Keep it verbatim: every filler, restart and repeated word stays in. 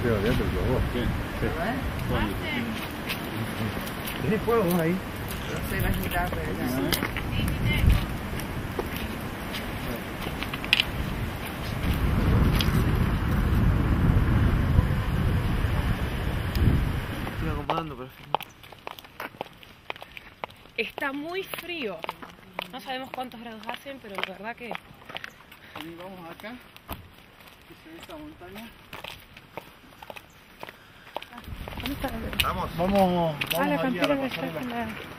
estoy adentro, pero vos. ¿Qué? ¿Tenés fuego vos ahí? No sé, la girar, pero ya. Estoy acomodando, pero... Está muy frío. No sabemos cuántos grados hacen, pero la verdad que... Y vamos acá, que se ve esta montaña. ¿Dónde está la Vamos. Vamos, vamos Ah, la allí a campera la de esta pasarela. es la...